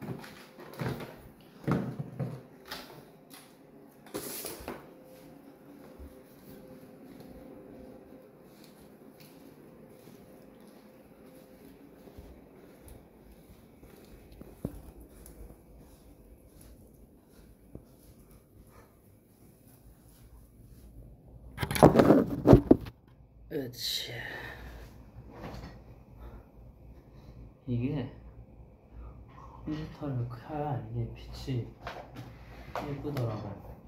그렇지. 이게 컴퓨터를 켜야 이게 빛이 예쁘더라고.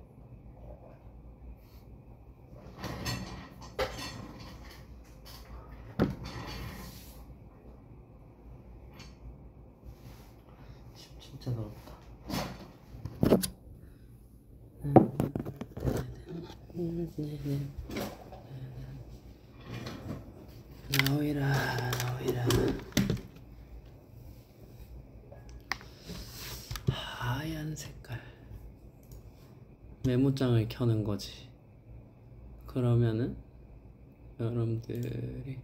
집 진짜 더럽다. 나오이라 나오이라. 하얀 색깔 메모장을 켜는 거지. 그러면은 여러분들이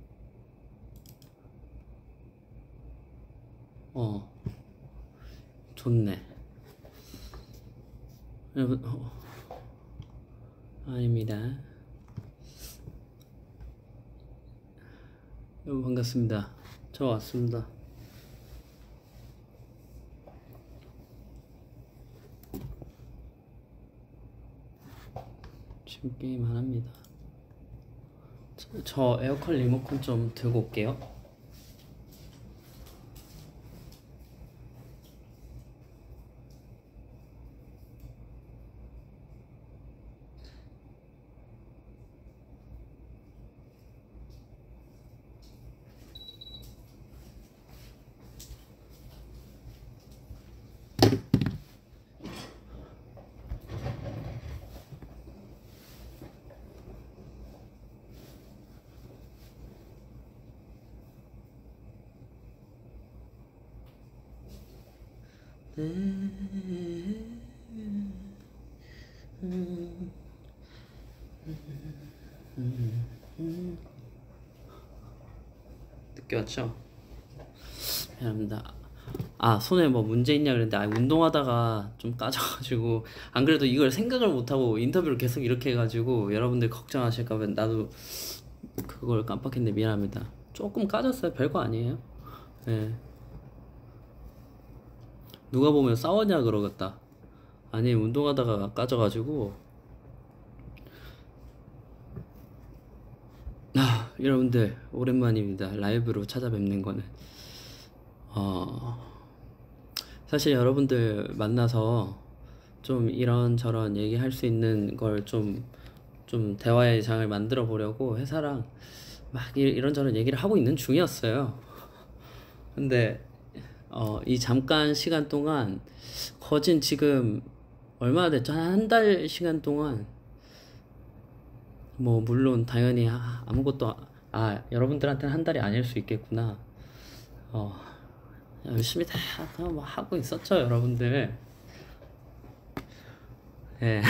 좋네. 여러분 아닙니다. 여러분 반갑습니다. 저 왔습니다. 지금 게임 안 합니다. 저 에어컨 리모컨 좀 들고 올게요. 늦게 왔죠? 미안합니다. 손에 뭐 문제 있냐 그랬는데 운동하다가 좀 까져가지고, 안 그래도 이걸 생각을 못하고 인터뷰를 계속 이렇게 해가지고 여러분들 걱정하실까봐 나도 그걸 깜빡했는데 미안합니다. 조금 까졌어요. 별거 아니에요. 네. 누가 보면 싸웠냐 그러겠다. 아니, 운동하다가 까져가지고. 여러분들 오랜만입니다. 라이브로 찾아뵙는 거는. 사실 여러분들 만나서 좀 이런저런 얘기할 수 있는 걸 좀 대화의 장을 만들어 보려고 회사랑 막 이런저런 얘기를 하고 있는 중이었어요. 근데 이 잠깐 시간 동안 거진 지금 얼마나 됐죠? 한 달 시간 동안 뭐 물론 당연히 아무것도 여러분들한테는 한 달이 아닐 수 있겠구나. 열심히 다 뭐 하고 있었죠, 여러분들. 예.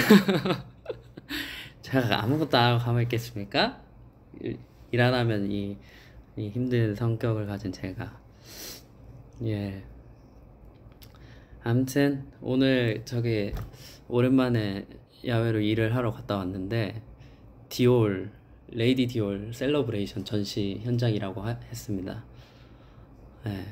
제가 아무것도 안 하고 가만히 있겠습니까? 일 안 하면 이 힘든 성격을 가진 제가. 예. 아무튼 오늘 오랜만에 야외로 일을 하러 갔다 왔는데, 레이디 디올 셀러브레이션 전시 현장이라고 했습니다. 예.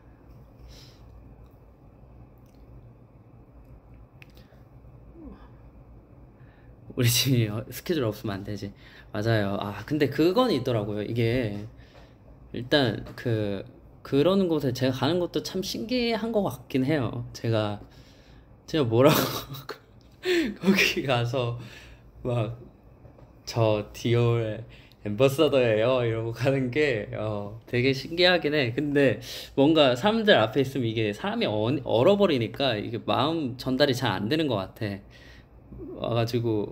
우리 집이 스케줄 없으면 안 되지. 맞아요. 근데 그건 있더라고요. 이게 일단 그러는 곳에 제가 가는 것도 참 신기한 것 같긴 해요. 제가 뭐라고 거기 가서 막 저 디올 앰버서더예요 이러고 가는 게 되게 신기하긴 해. 근데 뭔가 사람들 앞에 있으면 이게 사람이 얼어버리니까 이게 마음 전달이 잘 안 되는 것 같아. 와가지고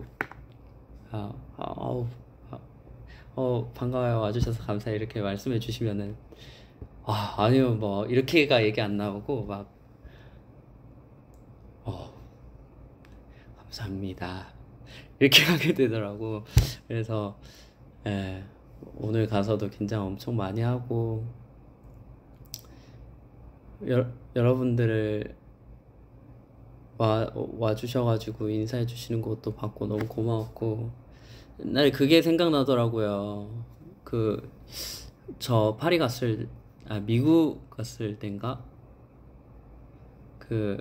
반가워요, 와주셔서 감사해 이렇게 말씀해 주시면은 아니요 뭐 이렇게가 얘기 안 나오고 막 감사합니다 이렇게 하게 되더라고. 그래서 오늘 가서도 긴장 엄청 많이 하고 여러분들을 와주셔가지고 인사해 주시는 것도 받고 너무 고마웠고, 옛날에 그게 생각나더라고요. 저 미국 갔을 땐가? 그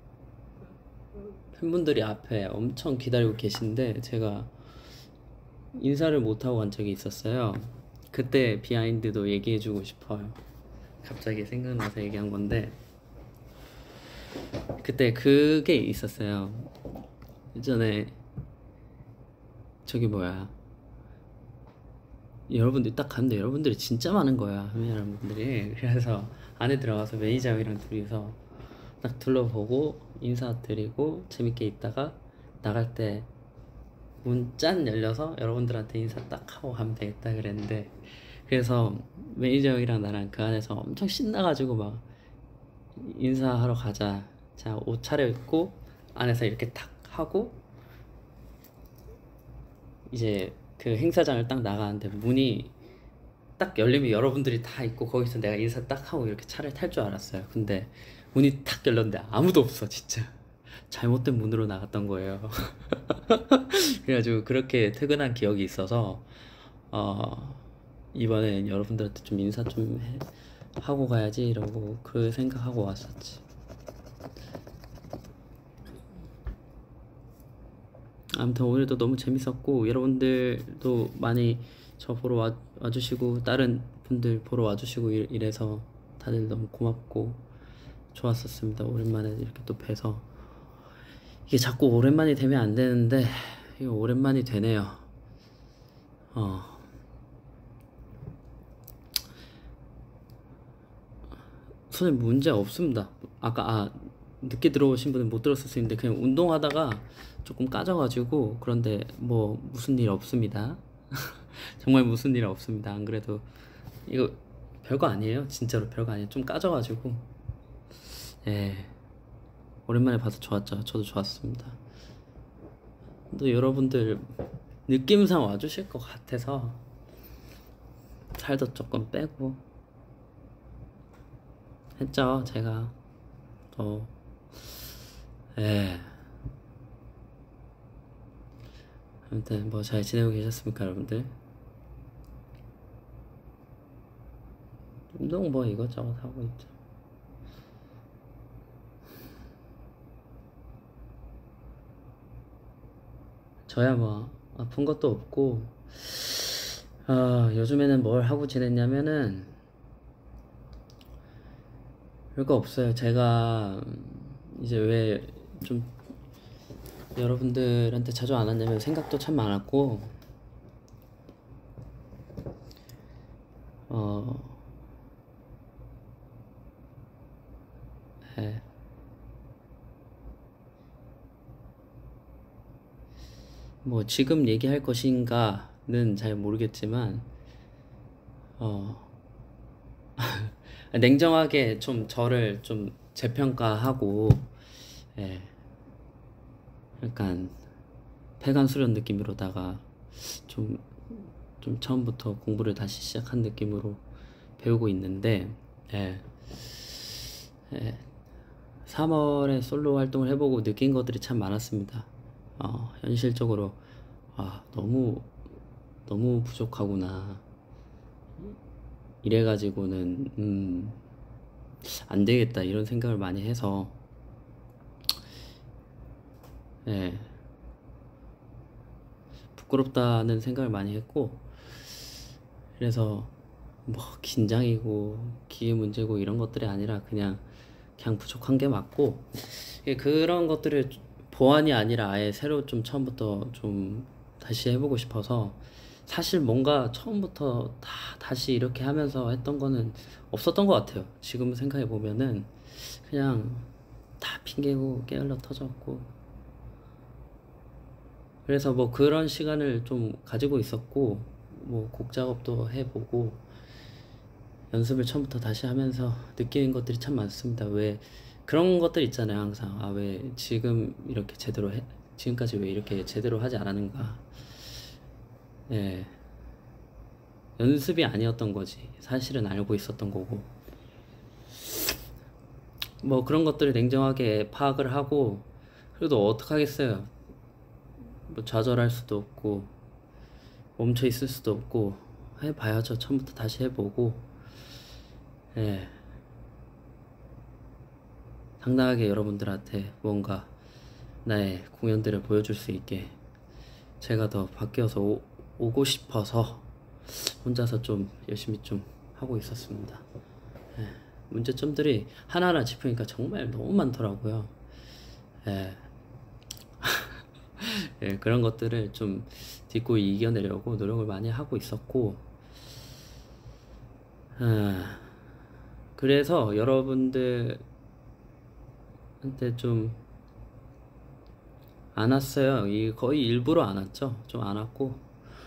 팬분들이 앞에 엄청 기다리고 계신데 제가 인사를 못하고 간 적이 있었어요. 그때 비하인드도 얘기해주고 싶어요. 갑자기 생각나서 얘기한 건데, 그때 그게 있었어요. 예전에 저기 뭐야, 여러분들이 딱 갔는데 여러분들이 진짜 많은 거야, 여러분들이. 그래서 안에 들어가서 매니저 형이랑 둘이서 딱 둘러보고 인사드리고 재밌게 있다가 나갈 때 문 짠 열려서 여러분들한테 인사 딱 하고 가면 되겠다 그랬는데, 그래서 매니저 형이랑 나랑 그 안에서 엄청 신나가지고 막 인사하러 가자, 자 옷 차려입고 안에서 이렇게 탁 하고 이제 그 행사장을 딱 나가는데 문이 딱 열리면 여러분들이 다 있고 거기서 내가 인사 딱 하고 이렇게 차를 탈 줄 알았어요. 근데 문이 탁 열렸는데 아무도 없어, 진짜. 잘못된 문으로 나갔던 거예요. 그래가지고 그렇게 퇴근한 기억이 있어서 이번엔 여러분들한테 좀 인사 좀 하고 가야지 이러고 그 생각하고 왔었지. 아무튼 오늘도 너무 재밌었고, 여러분들도 많이 저 보러 와주시고 다른 분들 보러 와주시고 이래서 다들 너무 고맙고 좋았었습니다. 오랜만에 이렇게 또 뵈서. 이게 자꾸 오랜만이 되면 안 되는데 이거 오랜만이 되네요. 손에 문제 없습니다. 아까 늦게 들어오신 분은 못 들었을 수 있는데 그냥 운동하다가 조금 까져가지고, 그런데 뭐 무슨 일 없습니다. 정말 무슨 일 없습니다. 안 그래도 이거 별거 아니에요. 진짜로 별거 아니에요. 좀 까져가지고. 예, 오랜만에 봐서 좋았죠. 저도 좋았습니다. 또 여러분들 느낌상 와주실 것 같아서 살도 조금 빼고 했죠, 제가. 예. 아무튼 뭐 잘 지내고 계셨습니까, 여러분들? 운동 뭐 이것저것 하고 있죠. 저야 뭐 아픈 것도 없고, 요즘에는 뭘 하고 지냈냐면은 별거 없어요. 제가 이제 왜 좀 여러분들한테 자주 안 왔냐면 생각도 참 많았고, 예. 뭐 지금 얘기할 것인가는 잘 모르겠지만 냉정하게 좀 저를 좀 재평가하고, 예, 약간 폐간 수련 느낌으로다가 좀 처음부터 공부를 다시 시작한 느낌으로 배우고 있는데, 예, 3월에 솔로 활동을 해보고 느낀 것들이 참 많았습니다. 현실적으로 너무 부족하구나, 이래가지고는 안 되겠다 이런 생각을 많이 해서, 예, 부끄럽다는 생각을 많이 했고, 그래서 뭐 긴장이고 기회 문제고 이런 것들이 아니라 그냥 부족한 게 맞고, 그런 것들을 보완이 아니라 아예 새로 좀 처음부터 좀 다시 해보고 싶어서, 사실 뭔가 처음부터 다시 이렇게 하면서 했던 거는 없었던 것 같아요. 지금 생각해 보면은 그냥 다 핑계고 게을러 터졌고, 그래서 뭐 그런 시간을 좀 가지고 있었고, 뭐 곡 작업도 해보고 연습을 처음부터 다시 하면서 느끼는 것들이 참 많습니다. 왜 그런 것들 있잖아요, 항상. 왜 지금 이렇게 지금까지 왜 이렇게 제대로 하지 않았는가. 예, 연습이 아니었던 거지. 사실은 알고 있었던 거고. 뭐 그런 것들을 냉정하게 파악을 하고 그래도 어떡하겠어요. 뭐 좌절할 수도 없고 멈춰 있을 수도 없고 해봐야죠. 처음부터 다시 해보고. 예, 당당하게 여러분들한테 뭔가 나의 공연들을 보여줄 수 있게 제가 더 바뀌어서 오고 싶어서 혼자서 좀 열심히 좀 하고 있었습니다. 예, 문제점들이 하나하나 짚으니까 정말 너무 많더라고요. 예, 예, 그런 것들을 좀 딛고 이겨내려고 노력을 많이 하고 있었고, 아, 그래서 여러분들한테 좀 안 왔어요. 이 거의 일부러 안 왔죠. 좀 안 왔고,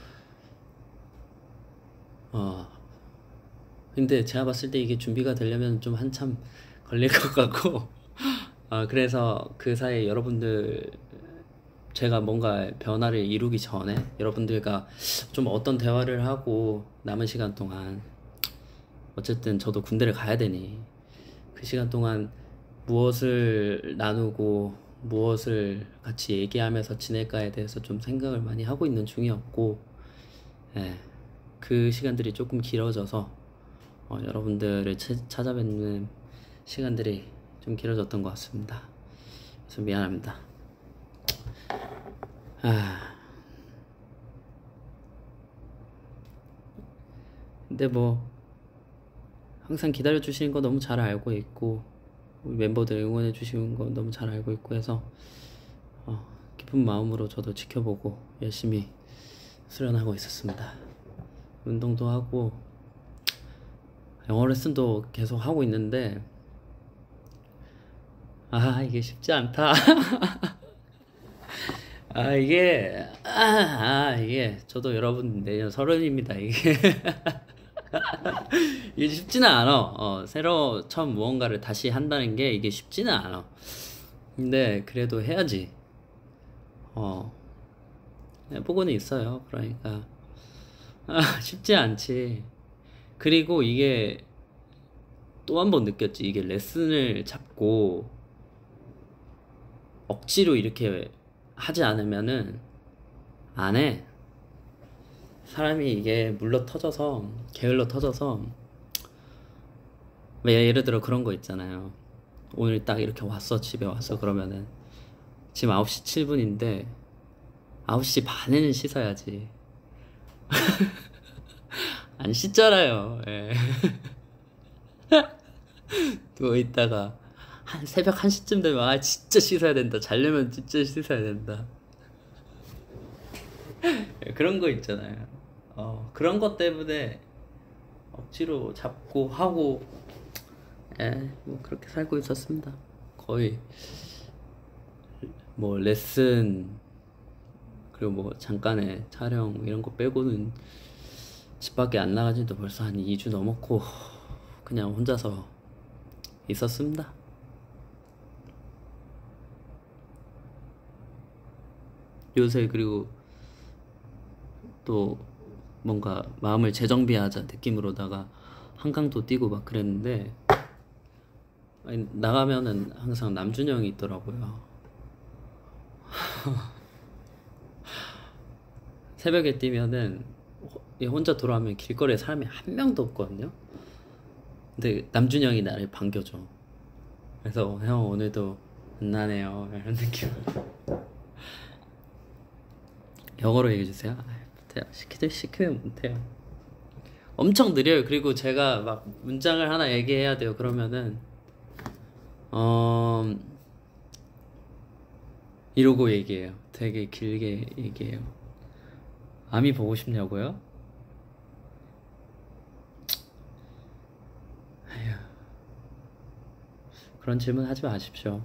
근데 제가 봤을 때 이게 준비가 되려면 좀 한참 걸릴 것 같고, 그래서 그 사이에 여러분들 제가 뭔가 변화를 이루기 전에 여러분들과 좀 어떤 대화를 하고 남은 시간 동안 어쨌든 저도 군대를 가야 되니 그 시간 동안 무엇을 나누고 무엇을 같이 얘기하면서 지낼까에 대해서 좀 생각을 많이 하고 있는 중이었고, 예, 그 시간들이 조금 길어져서 여러분들을 찾아뵙는 시간들이 좀 길어졌던 것 같습니다. 그래서 미안합니다. 근데 뭐 항상 기다려 주시는 거 너무 잘 알고 있고 우리 멤버들 응원해 주시는 거 너무 잘 알고 있고 해서 기쁜 마음으로 저도 지켜보고 열심히 수련하고 있었습니다. 운동도 하고 영어 레슨도 계속 하고 있는데 이게 쉽지 않다. 이게 저도 여러분 내년 30입니다. 이게 이게 쉽지는 않아. 새로 처음 무언가를 다시 한다는 게 이게 쉽지는 않아. 근데 그래도 해야지. 해보고는 있어요. 그러니까 쉽지 않지. 그리고 이게 또 한 번 느꼈지. 이게 레슨을 잡고 억지로 이렇게 하지 않으면은 안 해. 사람이 이게 게을러 터져서 왜 예를 들어 그런 거 있잖아요. 오늘 딱 이렇게 왔어. 집에 왔어. 그러면은 지금 9시 7분인데 9시 반에는 씻어야지. 안 씻잖아요. 예. 누워있다가 새벽 1시쯤 되면 진짜 씻어야 된다. 자려면 진짜 씻어야 된다. 그런 거 있잖아요. 그런 것 때문에 억지로 잡고 하고 뭐 그렇게 살고 있었습니다. 거의 뭐 레슨 그리고 뭐 잠깐의 촬영 이런 거 빼고는 집 밖에 안 나간 지도 벌써 한 2주 넘었고 그냥 혼자서 있었습니다. 요새 그리고 또 뭔가 마음을 재정비하자 느낌으로다가 한강도 뛰고 막 그랬는데 나가면은 항상 남준형이 있더라고요. 새벽에 뛰면은 혼자 돌아오면 길거리에 사람이 한 명도 없거든요. 근데 남준형이 나를 반겨줘. 그래서 형 오늘도 만나네요 이런 느낌. 영어로 얘기해주세요. 못해요. 시키면 못해요. 엄청 느려요. 그리고 제가 막 문장을 하나 얘기해야 돼요. 그러면은 이러고 얘기해요. 되게 길게 얘기해요. 아미 보고 싶냐고요? 아휴, 그런 질문 하지 마십시오.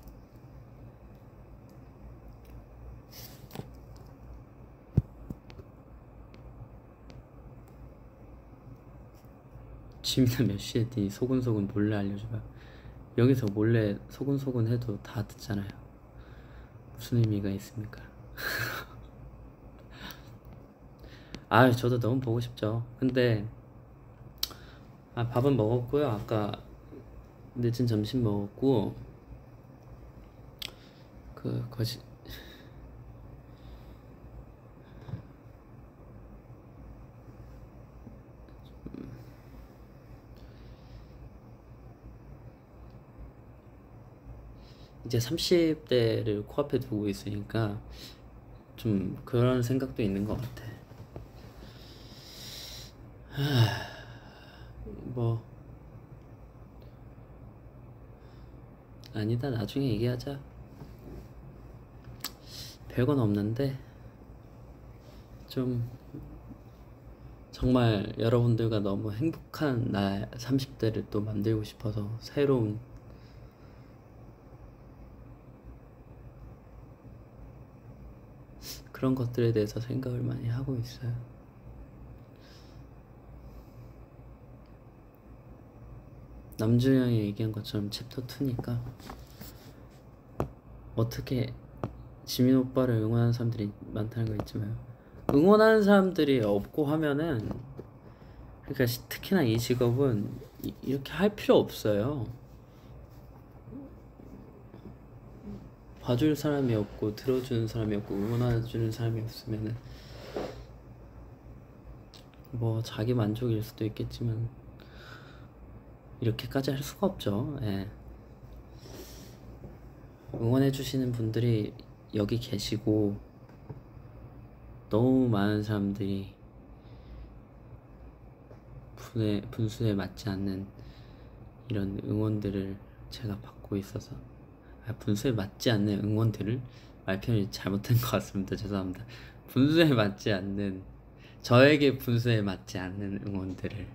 지민아 몇 시에 뛰니? 소근소근 몰래 알려줘봐. 여기서 몰래 소근소근 해도 다 듣잖아요. 무슨 의미가 있습니까? 저도 너무 보고 싶죠. 근데 밥은 먹었고요. 아까 늦은 점심 먹었고 그 거짓 이제 30대를 코앞에 두고 있으니까 좀 그런 생각도 있는 것 같아. 뭐 아니다, 나중에 얘기하자. 별건 없는데 좀 정말 여러분들과 너무 행복한 나 30대를 또 만들고 싶어서 새로운 그런 것들에 대해서 생각을 많이 하고 있어요. 남주영이 얘기한 것처럼 챕터 2니까 어떻게 지민 오빠를 응원하는 사람들이 많다는 거 있지만 응원하는 사람들이 없고 하면은 그러니까 특히나 이 직업은 이렇게 할 필요 없어요. 봐줄 사람이 없고 들어주는 사람이 없고 응원해주는 사람이 없으면은 뭐 자기 만족일 수도 있겠지만 이렇게까지 할 수가 없죠. 예. 응원해주시는 분들이 여기 계시고 너무 많은 사람들이 분수에 맞지 않는 이런 응원들을 제가 받고 있어서 분수에 맞지 않는 응원들을 말편이 잘못된 것 같습니다. 죄송합니다. 분수에 맞지 않는 저에게 분수에 맞지 않는 응원들을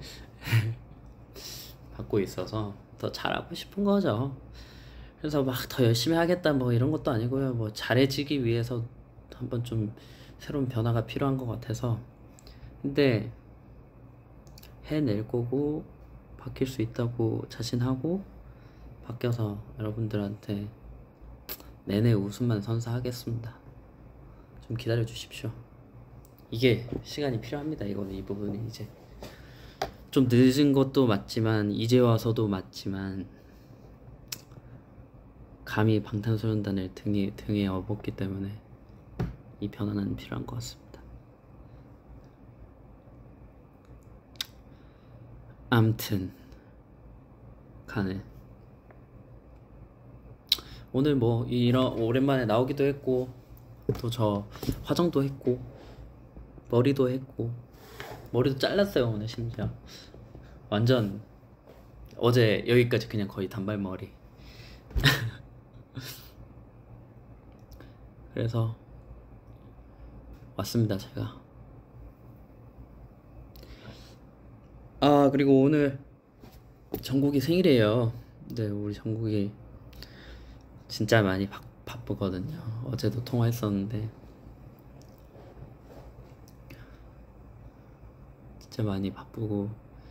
받고 있어서 더 잘하고 싶은 거죠. 그래서 막 더 열심히 하겠다 뭐 이런 것도 아니고요. 뭐 잘해지기 위해서 한번 좀 새로운 변화가 필요한 것 같아서 근데 해낼 거고 바뀔 수 있다고 자신하고 바뀌어서 여러분들한테 내내 웃음만 선사하겠습니다. 좀 기다려 주십시오. 이게 시간이 필요합니다. 이거는 이 부분이 이제 좀 늦은 것도 맞지만 이제 와서도 맞지만 감히 방탄소년단을 등에 업었기 때문에 이 변화는 필요한 것 같습니다. 암튼 간에 오늘 뭐 이런 오랜만에 나오기도 했고 또 저 화장도 했고 머리도 했고 머리도 잘랐어요 오늘 심지어 완전 어제 여기까지 그냥 거의 단발머리 그래서 왔습니다 제가. 아 그리고 오늘 정국이 생일이에요. 네 우리 정국이 진짜 많이 바쁘거든요. 어제도 통화했었는데 진짜 많이 바쁘고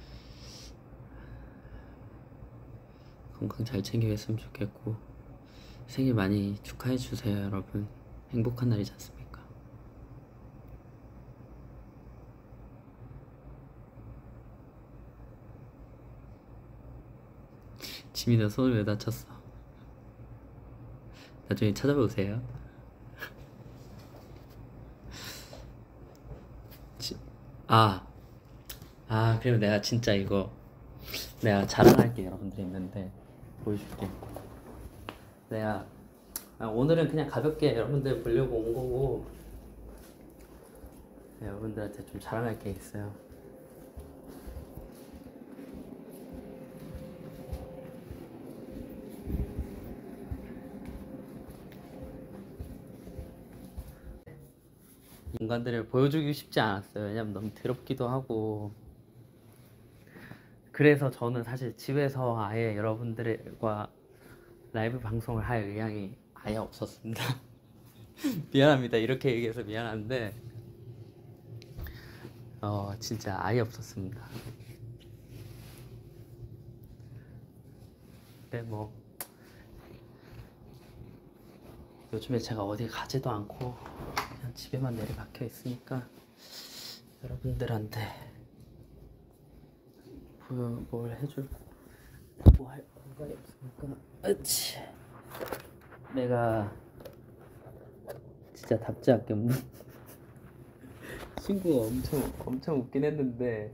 건강 잘 챙기겠으면 좋겠고 생일 많이 축하해 주세요 여러분. 행복한 날이지 않습니까? 지민아 손을 왜 다쳤어? 나중에 찾아보세요. 그리고 내가 진짜 이거 내가 자랑할 게 여러분들이 있는데 보여줄게. 내가 오늘은 그냥 가볍게 여러분들 보려고 온 거고 여러분들한테 좀 자랑할 게 있어요. 인간들을 보여주기 쉽지 않았어요. 왜냐면 너무 더럽기도 하고 그래서 저는 사실 집에서 아예 여러분들과 라이브 방송을 할 의향이 아예 없었습니다. 미안합니다. 이렇게 얘기해서 미안한데 진짜 아예 없었습니다. 근데 뭐 요즘에 제가 어디 가지도 않고 그냥 집에만 내리박혀 있으니까 여러분들한테 뭘 해줄 뭐 할 공간이 없으니까 내가 진짜 답지 않게 친구가 엄청 웃긴 했는데,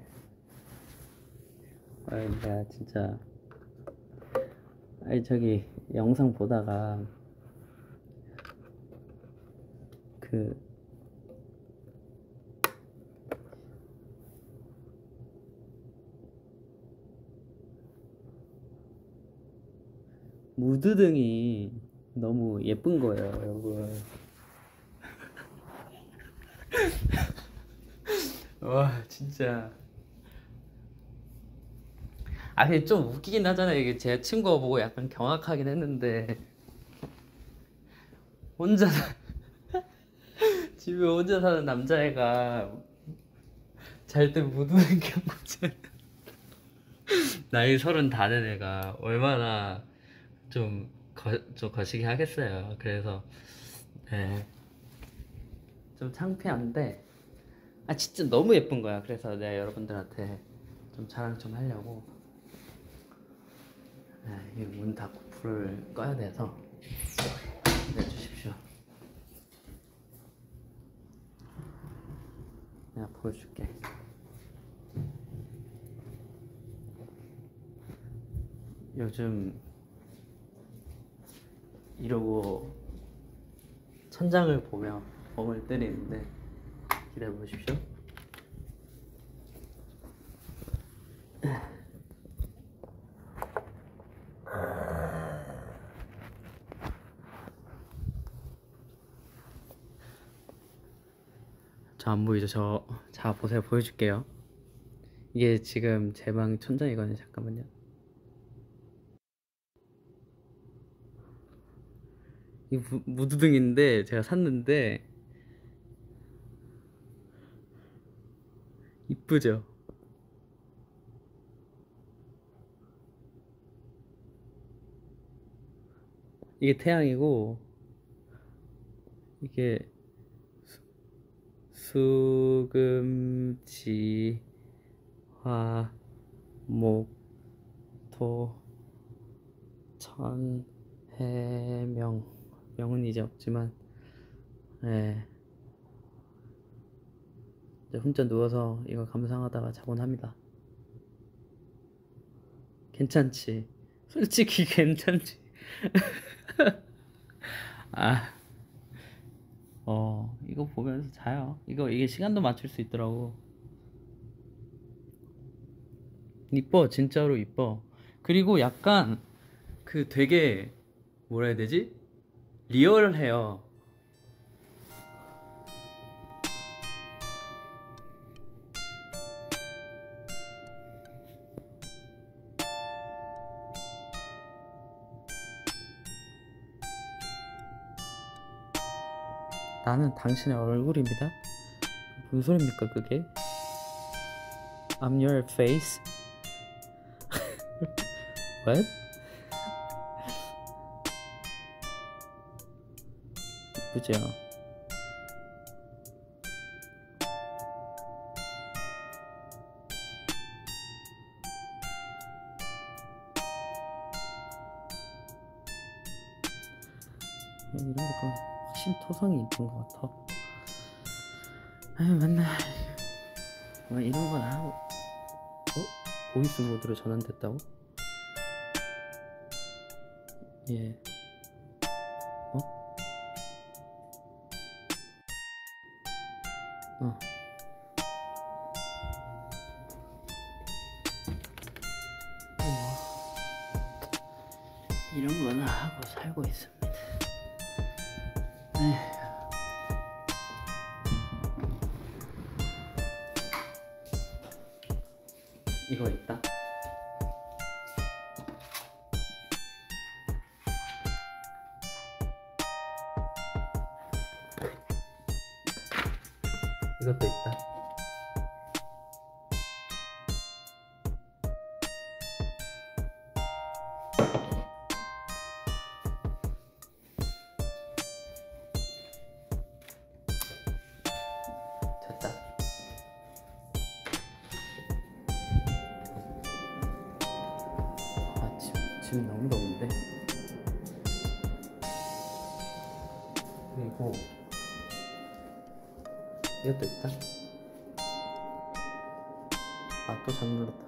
아니 내가 진짜, 아니 저기 영상 보다가 그 무드등이 너무 예쁜 거예요, 여러분. 와 진짜. 아 근데 좀 웃기긴 하잖아요. 이게 제 친구가 보고 약간 경악하긴 했는데, 혼자 집에 혼자 사는 남자애가 잘 때 무드등 켜보자. 나이 30 다 된 애가 얼마나 좀 거시기 하겠어요. 그래서 네, 좀 창피한데, 아 진짜 너무 예쁜 거야. 그래서 내가 여러분들한테 좀 자랑 좀 하려고. 이 문 닫고 불을 꺼야 돼서 내주십시오. 내가 보여줄게. 요즘 이러고 천장을 보며 멍을 때리는데, 기다려 보십시오. 저 안 보이죠? 자 보세요. 보여줄게요. 이게 지금 제 방 천장이거든요. 잠깐만요. 이 무드등인데 제가 샀는데 이쁘죠? 이게 태양이고, 이게 수금지 화 목 토 천 해명, 명은 이제 없지만, 예, 이제 혼자 누워서 이거 감상하다가 자곤 합니다. 괜찮지? 솔직히 괜찮지? 아, 이거 보면서 자요. 이게 시간도 맞출 수 있더라고. 이뻐, 진짜로 이뻐. 그리고 약간 그 되게, 뭐라 해야 되지? 리얼해요. 나는 당신의 얼굴입니다. 무슨 소리입니까 그게? I'm your face. What? 이쁘죠? 이런 거 훨씬 토성이 이쁜 것 같아. 아유 맨날 이런 건 하고. 보이스 모드로 전환됐다고? 예. 이런 거는 하고 살고 있습니다. 이거 있다. 이것도 있다. 됐다. 지금 너무 더운데. 그리고 이것도 있다. 아, 또 잘못 눌렀다.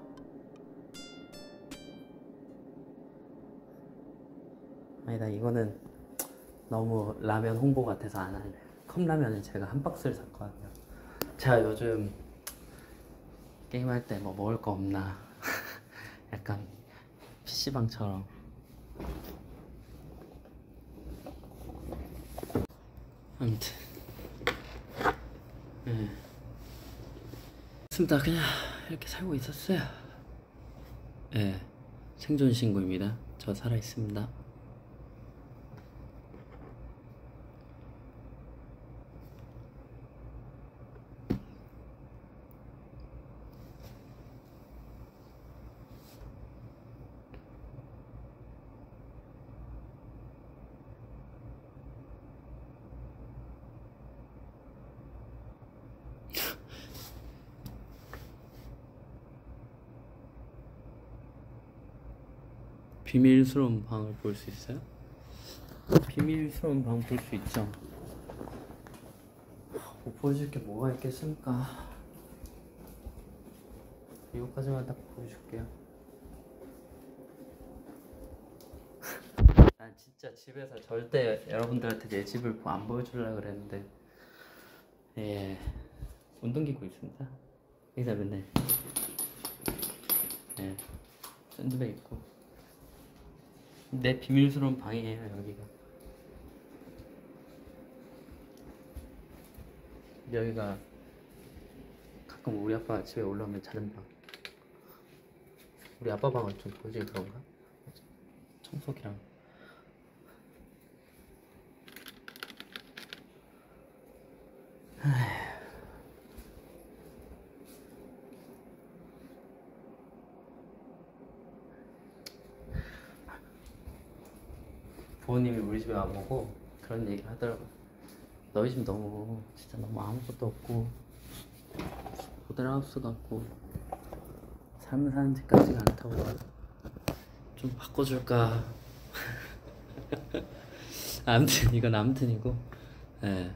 아니다, 이거는 너무 라면 홍보 같아서 안 할래. 컵라면은 제가 한 박스를 샀거든요. 제가 요즘 게임할 때 뭐 먹을 거 없나 약간 PC방처럼. 아무튼 습니다. 그냥 이렇게 살고 있었어요. 예, 생존 신고입니다. 저 살아 있습니다. 비밀스러운 방을 볼 수 있어요? 비밀스러운 방 볼 수 있죠. 못 보여줄 게 뭐가 있겠습니까? 이거까지만 딱 보여줄게요. 난 진짜 집에서 절대 여러분들한테 내 집을 안 보여주려고 그랬는데, 예, 운동기구 있습니다. 여기다 맨날, 예, 샌드백 있고. 내 비밀스러운 방이에요, 여기가. 여기가 가끔 우리 아빠 집에 올라오면 자는 방. 우리 아빠 방은 좀 보여주기 그런가? 청소기랑. 부모님이 우리 집에 와보고 그런 얘기를 하더라고. 너희 집 너무 진짜 너무 아무것도 없고 모델하우스 같고 삶을 사는 집 같지가 않다고. 좀 바꿔줄까? 아무튼 이건 아무튼이고, 예.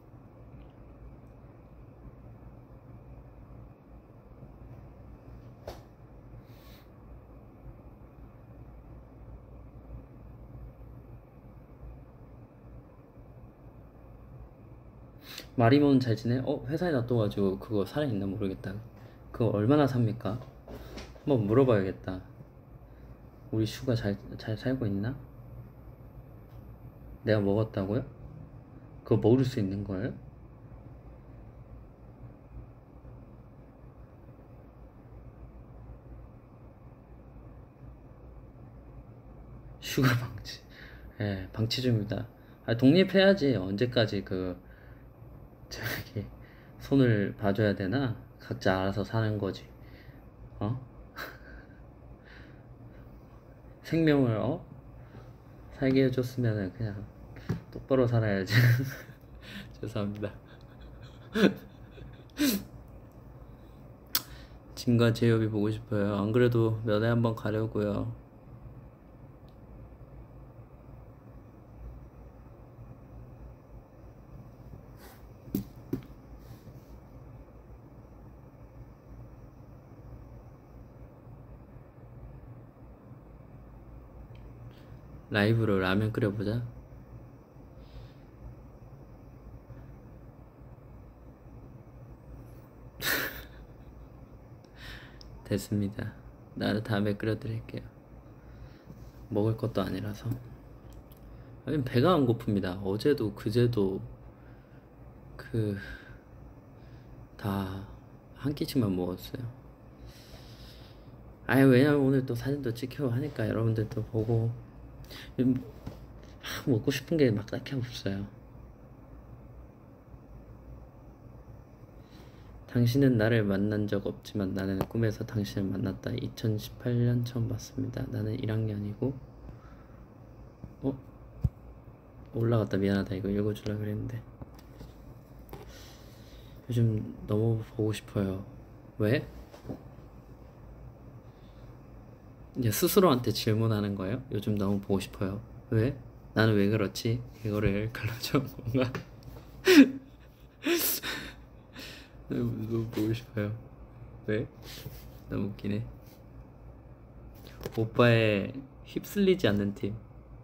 마리몬 잘 지내? 회사에 놔둬가지고 그거 살아있나 모르겠다. 그거 얼마나 삽니까? 한번 물어봐야겠다. 우리 슈가 잘 살고 있나? 내가 먹었다고요? 그거 먹을 수 있는 거예요? 슈가 방치. 예, 방치 중입니다. 아, 독립해야지. 언제까지 저기 손을 봐줘야 되나? 각자 알아서 사는 거지. 생명을 살게 해줬으면은 그냥 똑바로 살아야지. 죄송합니다. 짐과 제이홉이 보고 싶어요. 안 그래도 면회 한번 가려고요. 라이브로 라면 끓여보자. 됐습니다. 나는 다음에 끓여드릴게요. 먹을 것도 아니라서. 아니, 배가 안 고픕니다. 어제도 그제도 다 한 끼씩만 먹었어요. 아니, 왜냐면 오늘 또 사진도 찍히고 하니까 여러분들도 보고. 먹고 싶은 게 막 딱히 없어요. 당신은 나를 만난 적 없지만 나는 꿈에서 당신을 만났다. 2018년 처음 봤습니다. 나는 1학년이고 올라갔다. 미안하다. 이거 읽어주려고 그랬는데. 요즘 너무 보고 싶어요. 왜? 이제 스스로한테 질문하는 거예요. 요즘 너무 보고 싶어요. 왜? 나는 왜 그렇지? 이거를 갈라져 뭔가 너무 보고 싶어요. 왜? 너무 웃기네. 오빠의 휩쓸리지 않는 팀.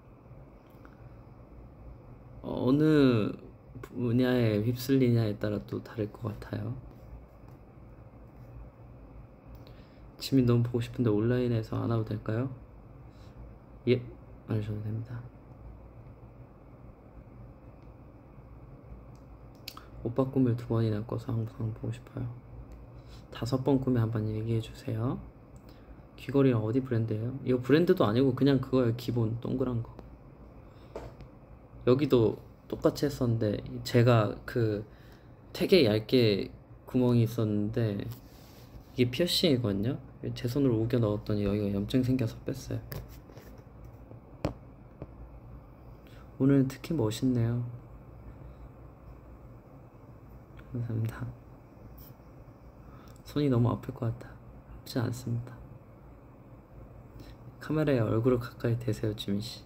어느 분야에 휩쓸리냐에 따라 또 다를 것 같아요. 지민 너무 보고 싶은데 온라인에서 안 와도 될까요? 예, 안 하셔도 됩니다. 오빠 꿈을 2번이나 꿔서 항상 보고 싶어요. 5번 꿈에 한번 얘기해주세요. 귀걸이랑 어디 브랜드예요? 이거 브랜드도 아니고 그냥 그거예요. 기본 동그란 거. 여기도 똑같이 했었는데 제가 그 되게 얇게 구멍이 있었는데 이게 피어싱이거든요. 제 손으로 우겨 넣었더니 여기가 염증 생겨서 뺐어요. 오늘 특히 멋있네요. 감사합니다. 손이 너무 아플 것 같아. 아프지 않습니다. 카메라에 얼굴을 가까이 대세요, 지민씨.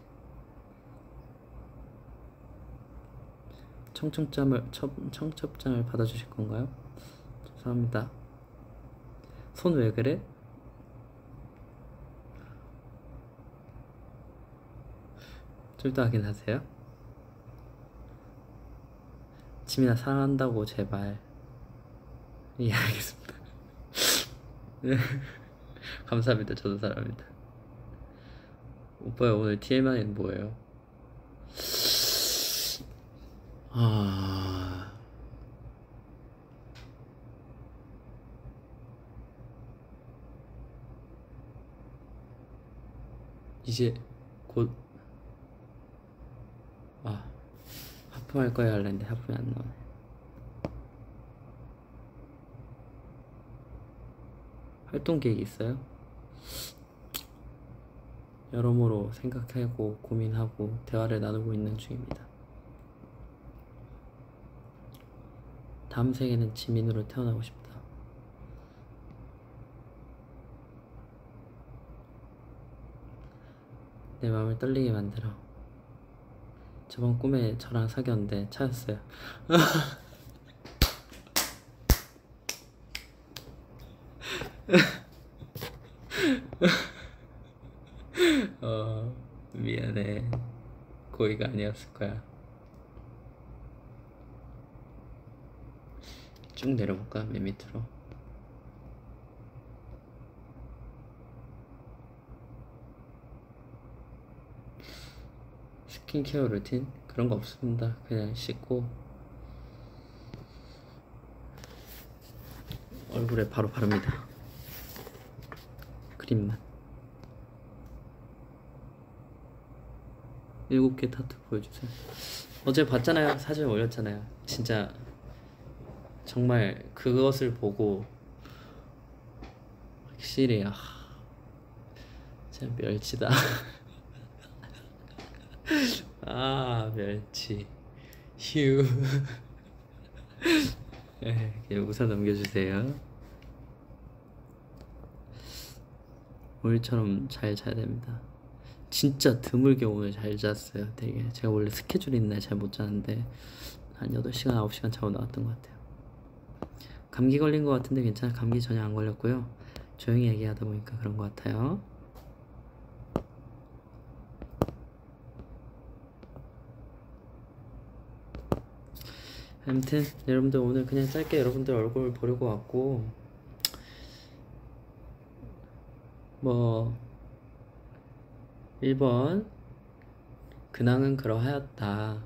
청첩장을 받아주실 건가요? 죄송합니다. 손 왜 그래? 좀 더 하긴 하세요. 지민아 사랑한다고 제발. 예, 알겠습니다. 감사합니다. 저도 사랑합니다. 오빠야 오늘 TMI는 뭐예요? 이제 곧 하품할 거야 할랬는데 하품이 안 나오네. 활동 계획 있어요? 여러모로 생각하고 고민하고 대화를 나누고 있는 중입니다. 다음 생에는 지민으로 태어나고 싶다. 내 마음을 떨리게 만들어. 저번 꿈에 저랑 사귀었는데 차였어요. 미안해. 고의가 아니었을 거야. 쭉 내려볼까? 맨 밑으로. 스킨케어 루틴? 그런 거 없습니다. 그냥 씻고 얼굴에 바로 바릅니다. 크림만. 7개 타투 보여주세요. 어제 봤잖아요. 사진 올렸잖아요. 진짜 정말 그것을 보고 확실히 진짜 멸치다. 멸치. 휴. 우선 넘겨주세요. 오늘처럼 잘 자야 됩니다. 진짜 드물게 오늘 잘 잤어요. 되게 제가 원래 스케줄 있는 날 잘 못 자는데 한 8시간 9시간 자고 나왔던 것 같아요. 감기 걸린 것 같은데 괜찮아. 감기 전혀 안 걸렸고요. 조용히 얘기하다 보니까 그런 것 같아요. 아무튼 여러분들 오늘 그냥 짧게 여러분들 얼굴 보려고 왔고 뭐 1번 근황은 그러하였다.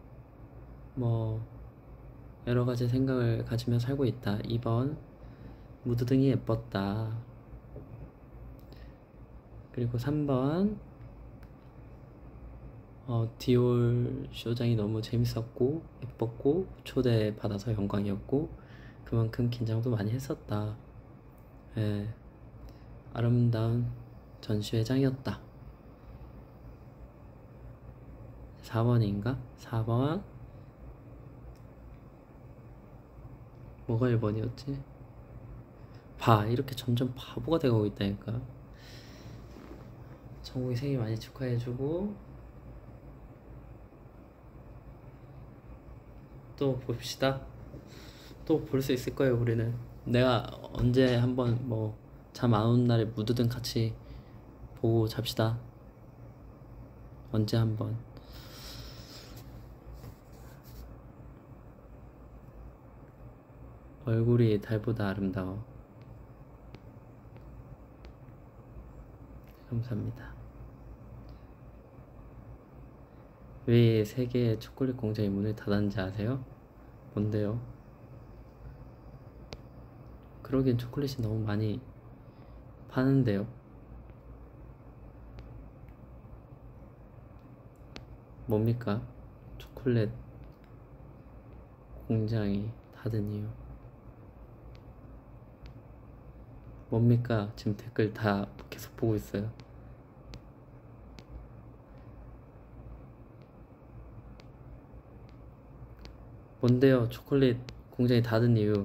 뭐 여러가지 생각을 가지며 살고 있다. 2번 무드등이 예뻤다. 그리고 3번 디올 쇼장이 너무 재밌었고 예뻤고 초대받아서 영광이었고 그만큼 긴장도 많이 했었다. 아름다운 전시회장이었다. 4번인가? 4번 뭐가 1번이었지? 이렇게 점점 바보가 돼가고 있다니까. 정국이 생일 많이 축하해주고 또 봅시다. 또 볼 수 있을 거예요. 우리는 내가 언제 한번 뭐 잠 안 오는 날에 무드든 같이 보고 잡시다. 언제 한번. 얼굴이 달보다 아름다워. 감사합니다. 왜 세계의 초콜릿 공장이 문을 닫았는지 아세요? 뭔데요? 그러기엔 초콜릿이 너무 많이 파는데요. 뭡니까? 초콜릿 공장이 닫은 이유. 뭡니까? 지금 댓글 다 계속 보고 있어요. 뭔데요? 초콜릿 공장이 닫은 이유.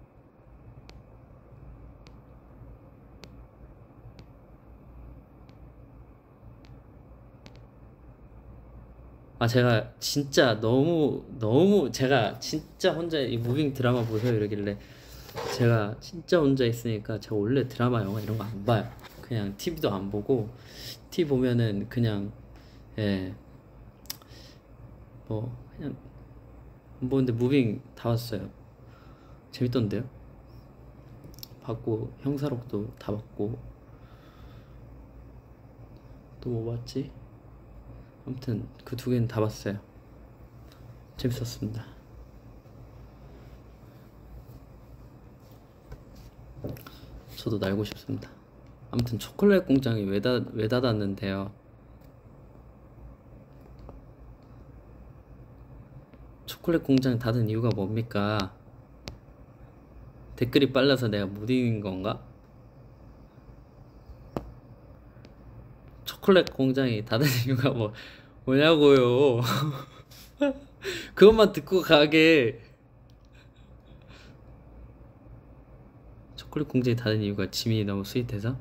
아, 제가 진짜 너무 제가 진짜 혼자 이 무빙 드라마 보세요 이러길래 제가 진짜 혼자 있으니까 제가 원래 드라마 영화 이런 거 안 봐요. 그냥 TV도 안 보고 TV 보면은 그냥 뭐 그냥 안 보는데 무빙 다 봤어요. 재밌던데요? 봤고 형사록도 다 봤고 또 뭐 봤지? 아무튼 그 두 개는 다 봤어요. 재밌었습니다. 저도 날고 싶습니다. 아무튼 초콜릿 공장이 왜 닫았는데요? 초콜릿 공장 닫은 이유가 뭡니까? 댓글이 빨라서 내가 못 읽은 건가? 초콜릿 공장이 닫은 이유가 뭐냐고요? 그것만 듣고 가게. 초콜릿 공장이 닫은 이유가 지민이 너무 스윗해서?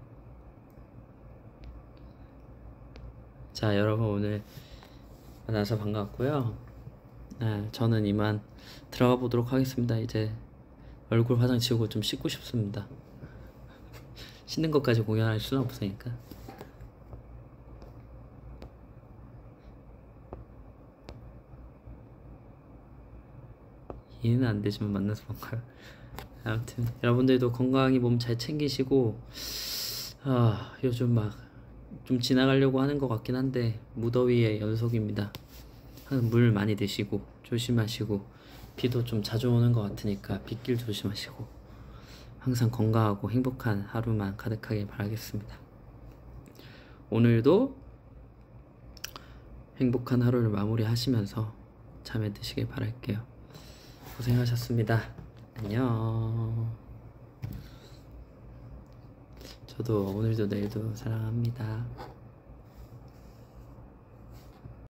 자, 여러분 오늘 만나서 반갑고요. 저는 이만 들어가 보도록 하겠습니다. 이제 얼굴 화장 지우고 좀 씻고 싶습니다. 씻는 것까지 공연할 수는 없으니까. 이해는 안 되지만 만나서 반가워요. 아무튼 여러분들도 건강히 몸 잘 챙기시고 요즘 막 좀 지나가려고 하는 것 같긴 한데 무더위의 연속입니다. 물 많이 드시고 조심하시고 비도 좀 자주 오는 것 같으니까 빗길 조심하시고 항상 건강하고 행복한 하루만 가득하게 바라겠습니다. 오늘도 행복한 하루를 마무리하시면서 잠에 드시길 바랄게요. 고생하셨습니다. 안녕. 저도 오늘도 내일도 사랑합니다.